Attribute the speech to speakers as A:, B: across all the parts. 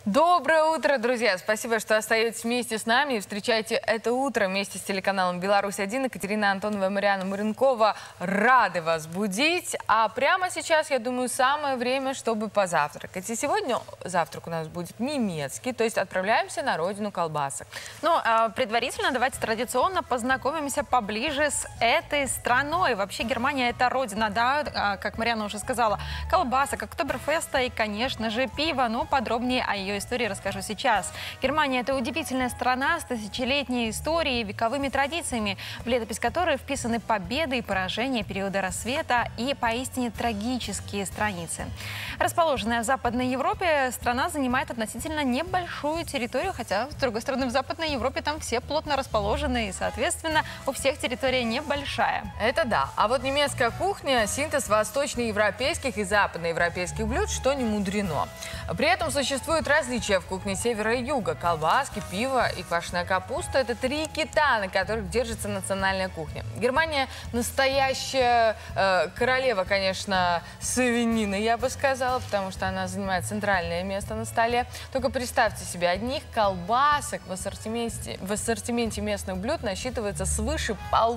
A: Доброе утро, друзья! Спасибо, что остаетесь вместе с нами и встречаете это утро вместе с телеканалом «Беларусь-1». Екатерина Антонова и Марьяна Муренкова рады вас будить. А прямо сейчас, я думаю, самое время, чтобы позавтракать. И сегодня завтрак у нас будет немецкий, то есть отправляемся на родину колбасок.
B: Ну, предварительно давайте традиционно познакомимся поближе с этой страной. Вообще Германия – это родина, да, как Марьяна уже сказала, колбасок, октоберфеста и, конечно же, пива. Но подробнее о ее истории расскажу сейчас. Германия – это удивительная страна с тысячелетней историей и вековыми традициями, в летопись которой вписаны победы и поражения периода рассвета и поистине трагические страницы. Расположенная в Западной Европе, страна занимает относительно небольшую территорию, хотя, с другой стороны, в Западной Европе там все плотно расположены, и, соответственно, у всех территория небольшая.
A: Это да. А вот немецкая кухня – синтез восточноевропейских и западноевропейских блюд, что не мудрено. При этом существуют различия в кухне севера и юга. Колбаски, пиво и квашеная капуста – это три кита, на которых держится национальная кухня. Германия – настоящая королева, конечно, свинины, я бы сказала, потому что она занимает центральное место на столе. Только представьте себе, одних колбасок в ассортименте местных блюд насчитывается свыше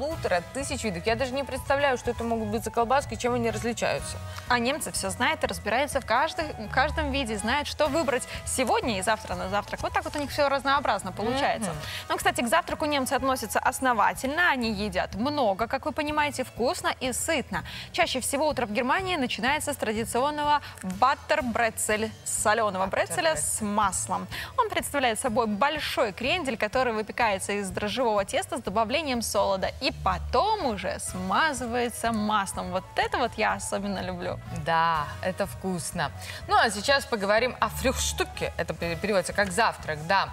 A: 1500 видов. Я даже не представляю, что это могут быть за колбаски, чем они различаются.
B: А немцы все знают и разбираются в каждом виде, знают, что выбрать сегодня и завтра на завтрак. Вот так вот у них все разнообразно получается. Но, кстати, к завтраку немцы относятся основательно. Они едят много, как вы понимаете, вкусно и сытно. Чаще всего утро в Германии начинается с традиционного баттер-брецель, соленого брецеля с маслом. Он представляет собой большой крендель, который выпекается из дрожжевого теста с добавлением солода и потом уже смазывается маслом. Вот это вот я особенно люблю.
A: Да, это вкусно. Ну, а сейчас поговорим о фрюхштуке. Это переводится как завтрак, да.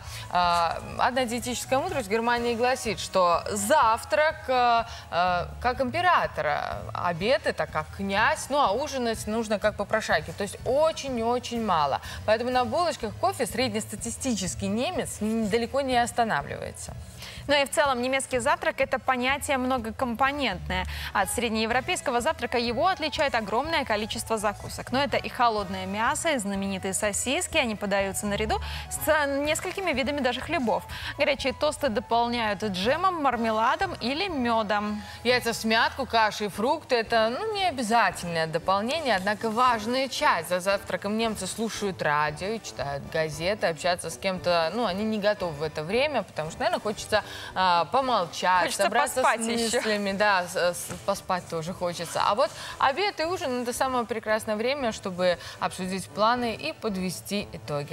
A: Одна диетическая мудрость в Германии гласит, что завтрак как императора, обед это как князь, ну, а ужинать нужно как попрошайки, то есть очень-очень мало. Поэтому на булочках кофе среднестатистический немец далеко не останавливается.
B: Ну и в целом немецкий завтрак – это понятие многокомпонентное. От среднеевропейского завтрака его отличает огромное количество закусок. Но это и холодное мясо, и знаменитые сосиски. Они подаются наряду с несколькими видами даже хлебов. Горячие тосты дополняют джемом, мармеладом или медом.
A: Яйца в смятку, каши и фрукты – это не обязательное дополнение, однако важная часть. За завтраком немцы слушают радио, читают газеты, общаются с кем-то. Ну, они не готовы в это время, потому что, наверное, хочется помолчать,
B: хочется
A: собраться
B: поспать
A: с мыслями. Да, поспать тоже хочется. А вот обед и ужин – это самое прекрасное время, чтобы обсудить планы и подвести итоги.